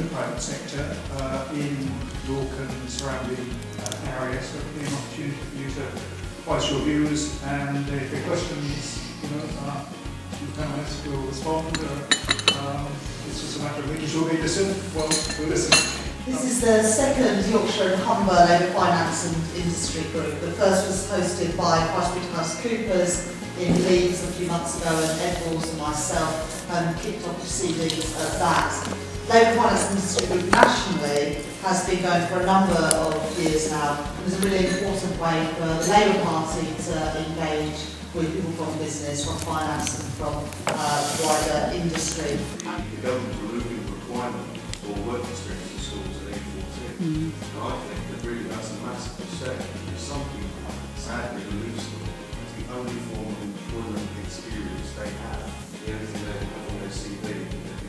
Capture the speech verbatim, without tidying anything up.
the private sector uh, in York and surrounding uh, areas. So it'll be an opportunity for you to voice your views, and if there are questions, you know, uh, the panelists will respond. Uh, um, it's just a matter of making sure we listen. Well, we'll listen. This is the second Yorkshire and Humber Labour Finance and Industry Group. The first was hosted by PricewaterhouseCoopers in Leeds a few months ago, and Ed Walls and myself um, kicked off proceedings at that. Labour Finance and Industry Group nationally has been going for a number of years now. It was a really important way for the Labour Party to engage with people from business, from finance and from uh, wider industry. The government removing the requirement for work experience in schools at age fourteen. Mm. And I think that really that's a massive mistake, because some people sadly believe school is the only form of employment experience they have. The only thing they have on their C V.